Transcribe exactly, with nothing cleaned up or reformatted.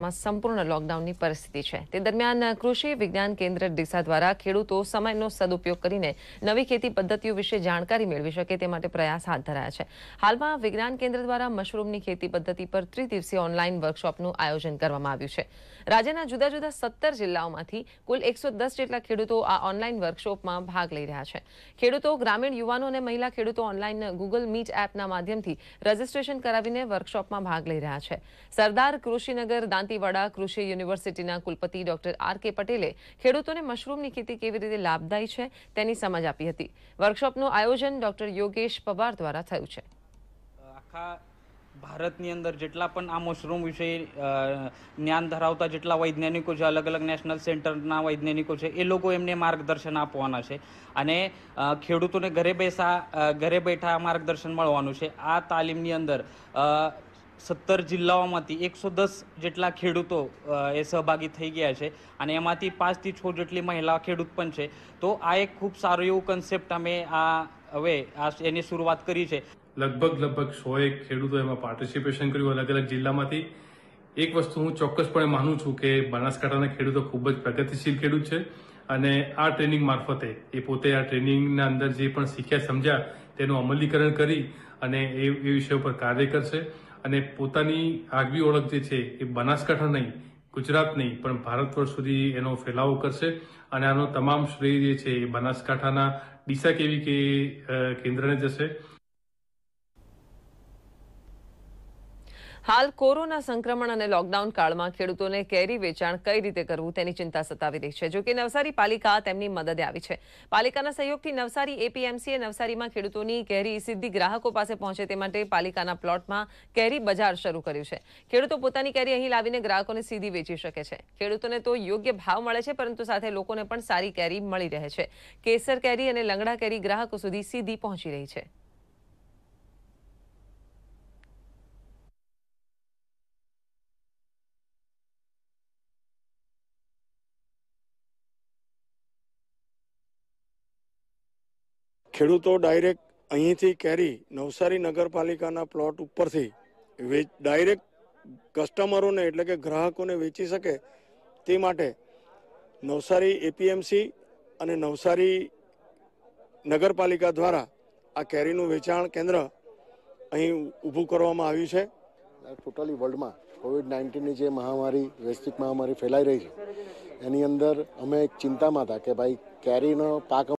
સંપૂર્ણ લોકડાઉનની પરિસ્થિતિ છે તે દરમિયાન કૃષિ વિજ્ઞાન કેન્દ્ર ડીસા દ્વારા ખેડૂતો સમયનો સદુપયોગ કરીને નવી ખેતી પદ્ધતિઓ વિશે જાણકારી મેળવી શકે તે માટે પ્રયાસ હાથ ધરાયા છે। હાલમાં વિજ્ઞાન કેન્દ્ર દ્વારા મશરૂમની ખેતી પદ્ધતિ પર ત્રિદિવસીય ઓનલાઈન વર્કશોપનું આયોજન કરવામાં આવ્યું છે। રાજ્યના જુદા જુદા સત્તર જિલ્લાઓમાંથી કુલ એકસો દસ જેટલા ખેડૂતો આ ઓનલાઈન વર્કશોપમાં ભાગ લઈ રહ્યા છે। ખેડૂતો, ગ્રામીણ યુવાનો અને મહિલા ખેડૂતો ઓનલાઈન ગૂગલ મીટ એપના માધ્યમથી રજીસ્ટ્રેશન કરાવીને વર્કશોપમાં ભાગ લઈ રહ્યા છે। સરદાર કૃષિનગર દાંતીવાડા કૃષિ યુનિવર્સિટીના કુલપતિ ડોક્ટર આર કે પટેલે ખેડૂતોને મશરૂમની ખેતી કેવી રીતે લાભદાયી છે તેની સમજ આપી હતી। વર્કશોપનું આયોજન ડોક્ટર યોગેશ પવાર દ્વારા થયું છે। આખા ભારતની અંદર જેટલા પણ આ મશરૂમ વિશે જ્ઞાન ધરાવતા જેટલા વૈજ્ઞાનિકો છે, અલગ અલગ નેશનલ સેન્ટરના વૈજ્ઞાનિકો છે, એ લોકો એમને માર્ગદર્શન આપવાના છે અને ખેડૂતોને ઘરે બેસા ઘરે બેઠા માર્ગદર્શન મળવાનું છે। આ તાલીમની અંદર સત્તર જિલ્લાઓમાંથી એકસો દસ જેટલા ખેડૂતો એ સહભાગી થઈ ગયા છે અને એમાંથી પાંચથી છ જેટલી મહિલા ખેડૂત પણ છે। તો આ એક ખૂબ સારું એવું કન્સેપ્ટ અમે આ હવે આ એની શરૂઆત કરી છે। લગભગ લગભગ સો એક ખેડૂતો એમાં પાર્ટિસિપેશન કર્યું અલગ અલગ જિલ્લામાંથી। એક વસ્તુ હું ચોક્કસપણે માનું છું કે બનાસકાંઠાના ખેડૂતો ખૂબ જ પ્રગતિશીલ ખેડૂત છે અને આ ટ્રેનિંગ મારફતે એ પોતે આ ટ્રેનિંગના અંદર જે પણ શીખ્યા સમજ્યા તેનું અમલીકરણ કરી અને એ એ વિષય ઉપર કાર્ય કરશે અને પોતાની આગવી ઓળખ જે છે એ બનાસકાંઠા નહીં, ગુજરાત નહીં પણ ભારત વર્ષ સુધી એનો ફેલાવો કરશે અને આનો તમામ શ્રેય જે છે એ બનાસકાંઠાના ડીસા કેવી કે કેન્દ્રને જશે। હાલ કોરોના સંક્રમણ અને લોકડાઉન કાળમાં ખેડૂતોને કેરી વેચાણ કઈ રીતે કરવું તેની ચિંતા સતાવી રહી છે। જોકે નવસારી પાલિકા તેમની મદદે આવી છે। પાલિકાના સહયોગથી નવસારી એપીએમસીએ નવસારીમાં ખેડૂતોની કેરી સીધી ગ્રાહકો પાસે પહોંચે તે માટે પાલિકાના પ્લોટમાં કેરી બજાર શરૂ કર્યું છે। ખેડૂતો પોતાની કેરી અહીં લાવીને ગ્રાહકોને સીધી વેચી શકે છે। ખેડૂતોને તો યોગ્ય ભાવ મળે છે પરંતુ સાથે લોકોને પણ સારી કેરી મળી રહે છે। કેસર કેરી અને લંગડા કેરી ગ્રાહકો સુધી સીધી પહોંચી રહી છે। ખેડૂતો ડાયરેક્ટ અહીંથી કેરી નવસારી નગરપાલિકાના પ્લોટ ઉપરથી ડાયરેક્ટ કસ્ટમરોને એટલે કે ગ્રાહકોને વેચી શકે તે માટે નવસારી એપીએમસી અને નવસારી નગરપાલિકા દ્વારા આ કેરીનું વેચાણ કેન્દ્ર અહીં ઊભું કરવામાં આવ્યું છે। ટોટલી વર્લ્ડમાં કોવિડ નાઇન્ટીનની જે મહામારી વૈશ્વિક મહામારી ફેલાઈ રહી છે એની અંદર અમે એક ચિંતામાં હતા કે ભાઈ કેરીનો પાક